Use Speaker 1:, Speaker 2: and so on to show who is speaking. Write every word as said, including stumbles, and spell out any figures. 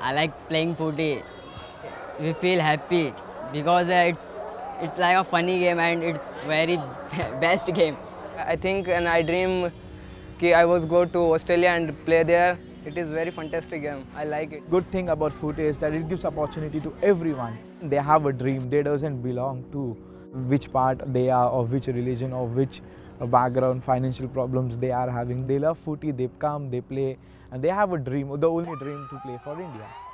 Speaker 1: I like playing footy. We feel happy because uh, it's it's like a funny game and it's very best game.
Speaker 2: I think and I dream that I was go to Australia and play there. It is very fantastic game. I like it.
Speaker 3: Good thing about footy is that it gives opportunity to everyone. They have a dream. They doesn't belong to which part they are or which religion or which background, financial problems they are having. They love footy, they come, they play, and they have a dream, the only dream to play for India.